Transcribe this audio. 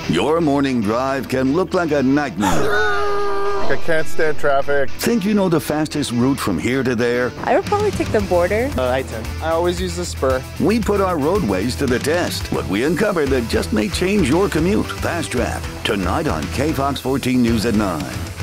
Your morning drive can look like a nightmare. I can't stand traffic. Think you know the fastest route from here to there? I would probably take the border. I-10. I always use the spur. We put our roadways to the test. What we uncover that just may change your commute. Fast Track, tonight on KFOX 14 News at 9.